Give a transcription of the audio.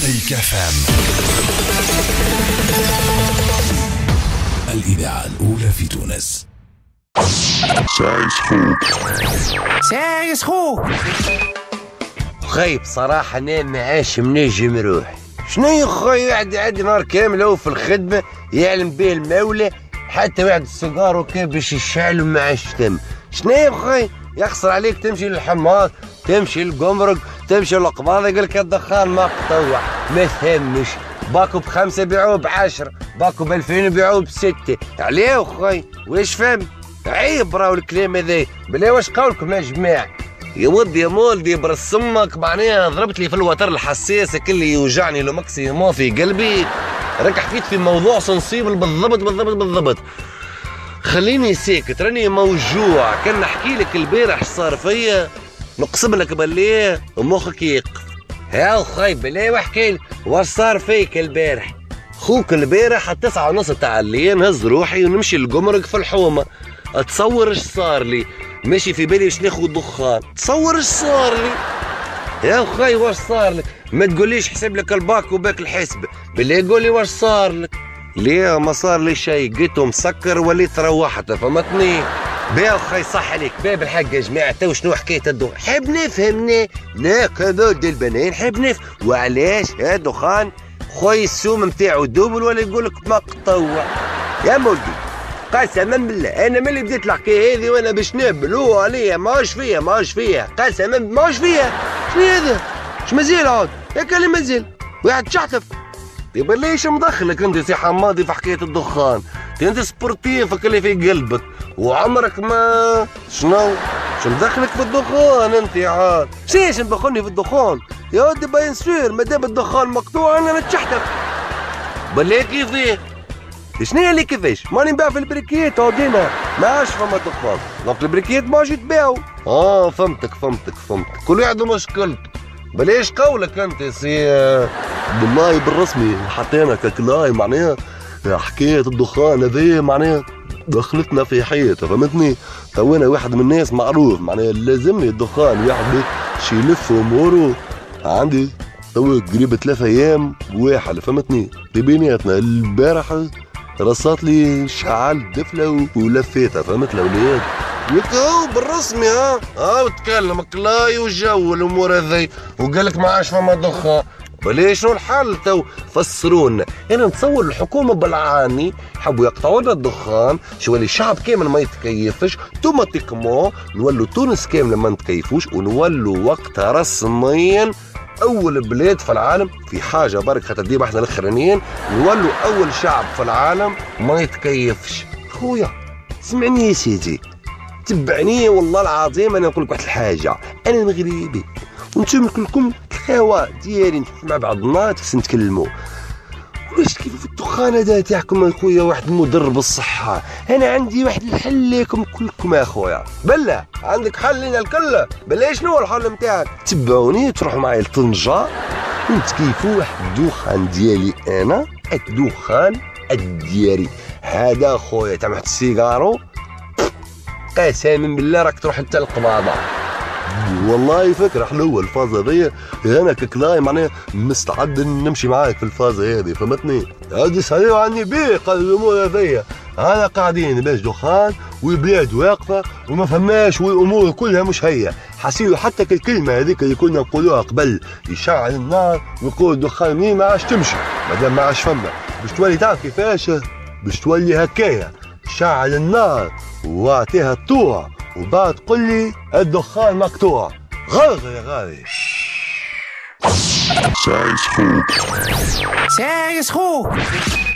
ميك اف ام، الإذاعة الأولى في تونس. سايس خوك خي بصراحة أنا معاش منجم روحي. شنو يا خويا واحد يعدي نهار كامل هو في الخدمة يعلم به المولى، حتى واحد السيجار وكيف باش يشعل وما عادش تم. شنو يا خويا يخسر عليك تمشي للحماط، تمشي للقمرق، تمشي للقباضة، يقول لك الدخان ما قطوع، ما فهمش. باكو ب5 بيعوه ب10، باكو ب2000 بيعوه ب6. عليه يا خويا واش فهم؟ عيب راهو الكلام هذا. بلا واش قولكم يا جماعة؟ يا ودي يا مولدي برس امك، معناها ضربت لي في الوتر الحساس اللي يوجعني لو ماكسيموم في قلبي. راك حكيت في موضوع سنسيبل بالضبط. خليني ساكت، راني موجوع. كان نحكي لك البارح صار فيا نقسم لك بالله مخك يقف. ها خايب بالله وحكي لك واش صار فيك البارح. خوك البارح 9:30 تاع الليل نهز روحي ونمشي للقمرق في الحومه. اتصور اش صار لي، ماشي في بالي باش ناخذ دخان. تصور اش صار لي يا خاي. واش صار لك؟ ما تقوليش حسب لك الباك وباك الحسبه، بالله قولي واش صار لك. ليه ما صار لي شيء، قيتو مسكر وليت روحت، فهمتني؟ بيا خاي صح عليك. باب الحق يا جماعه، تو شنو حكايه الدخان؟ حاب نفهمني لا كذا البنين حاب نفهم وعلاش هذا دخان خويا السوم نتاعو دوبل ولا يقول لك مقطوع. يا مولدي قسما بالله انا ملي بديت الحكايه هذه وانا باش نبلو عليا ماهوش فيها قسما ماهوش فيها. شنو هذا؟ اش مازال عاد ياك اللي مازال واحد شحتف. يبا ليش مدخلك انت سي حمادي في حكايه الدخان؟ انت سبورتيفك اللي في قلبك وعمرك ما شنو مدخلك في الدخان انت عاد. شيش مدخلني في الدخان يا ودي؟ باين سير مادام الدخان مقطوع انا نتشحتف. بالله كيفاه؟ شنو اللي كيفاش؟ ماني نبيع في البريكيت ودينا ما عادش فما دخان، دونك البريكيت ما جيت تبيعو. فهمتك كل واحد مشكلته. بلاش قولك انت سي بالله بالرسمي حطينا ككلاي، معناها حكايه الدخان هذه معناها دخلتنا في حياته، فهمتني؟ تو انا واحد من الناس معروف معناها لازمني الدخان، واحد شي يلف اموره. عندي تو قريب 3 ايام واحد، فهمتني؟ في بيناتنا البارحه رصات لي شعل دفله ولفيتها، فهمت الاولاد؟ قلت هو بالرسمي وتكلم كلاي وجو والامور هذي، وقال لك ما عادش فما دخان. وليش شنو الحل تو؟ فسرونا. انا نتصور الحكومه بالعاني حبوا يقطعوا لنا الدخان، شو اللي الشعب كامل ما يتكيفش، اوتوماتيكمون نولوا تونس كامله ما نتكيفوش، ونولوا وقتها رسميا اول بلاد في العالم في حاجه برك خاطر ديما احنا الاخرانيين نولوا اول شعب في العالم ما يتكيفش. خويا سمعني يا سيدي، تبعني والله العظيم انا نقول لك واحد الحاجه، انا مغربي وانتم كلكم الخوا ديالي مع بعضنا تحس نتكلموا. واش كيف في الدخان هذا تاعكم اخويا واحد مضر بالصحه؟ انا عندي واحد الحل لكم كلكم يا اخويا. بلا عندك حل لنا الكل؟ بلا شنو هو الحل نتاعك؟ تبعوني تروحوا معايا لطنجه ونتكيفوا واحد الدخان ديالي، انا الدخان الدياري هذا خويا تاع واحد السيجارو قسما بالله راك تروح حتى القباضه. والله فكره حلوه الفازه هذيا، انا ككلاي معناها مستعد نمشي معاك في الفازه هذه، فهمتني؟ هادي صحيح عني بيه قال الامور هذيا، انا قاعدين باش دخان والبلاد واقفه وما فماش والامور كلها مش هي. حسيلو حتى الكلمه هذيك اللي كنا نقولوها قبل، يشعل النار ويقول الدخان منين ما عادش تمشي، مادام ما عادش فما باش تولي تعرف كيفاش باش تولي هكايا، شعل النار واعطيها الطوع وبعد تقول لي الدخان مقطوع. غلط يا غالي. سايس خوك